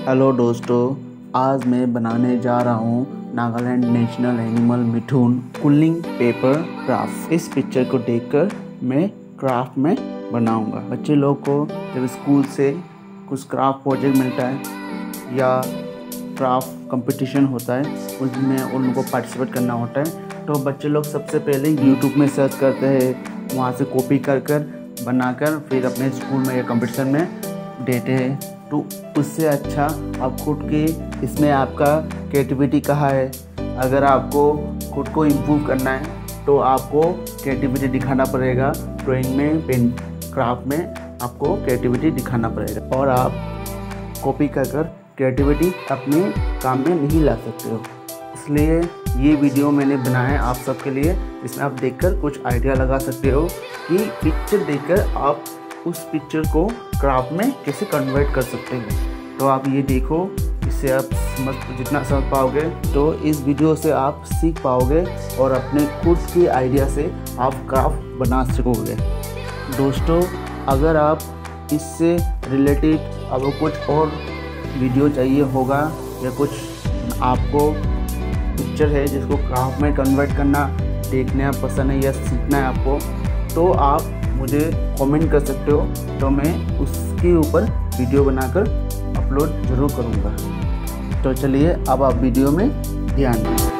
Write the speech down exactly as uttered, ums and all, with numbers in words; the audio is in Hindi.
हेलो दोस्तों, आज मैं बनाने जा रहा हूँ Nagaland national animal mithun quilling paper craft. इस पिक्चर को देखकर मैं क्राफ्ट में बनाऊंगा। बच्चे लोग को जब स्कूल से कुछ क्राफ्ट प्रोजेक्ट मिलता है या क्राफ्ट कंपटीशन होता है, उसमें उन लोगों को पार्टिसिपेट करना होता है, तो बच्चे लोग सबसे पहले यूट्यूब में सर्च करते हैं, वहाँ से कॉपी कर कर बनाकर फिर अपने स्कूल में या कंपटीशन में देते हैं। तो उससे अच्छा आप खुद के इसमें आपका क्रिएटिविटी कहाँ है। अगर आपको खुद को इम्प्रूव करना है तो आपको क्रिएटिविटी दिखाना पड़ेगा। ड्राइंग में, पेन क्राफ्ट में आपको क्रिएटिविटी दिखाना पड़ेगा, और आप कॉपी कर कर क्रिएटिविटी अपने काम में नहीं ला सकते हो। इसलिए ये वीडियो मैंने बनाया है आप सबके लिए, जिसमें आप देखकर कुछ आइडिया लगा सकते हो कि पिक्चर देखकर आप उस पिक्चर को क्राफ्ट में कैसे कन्वर्ट कर सकते हैं। तो आप ये देखो, इससे आप समझ जितना समझ पाओगे तो इस वीडियो से आप सीख पाओगे और अपने खुद की आइडिया से आप क्राफ्ट बना सकोगे। दोस्तों, अगर आप इससे रिलेटेड आपको कुछ और वीडियो चाहिए होगा या कुछ आपको पिक्चर है जिसको क्राफ्ट में कन्वर्ट करना देखना पसंद है या सीखना है आपको, तो आप मुझे कमेंट कर सकते हो, तो मैं उसके ऊपर वीडियो बनाकर अपलोड ज़रूर करूँगा। तो चलिए अब आप वीडियो में ध्यान दें।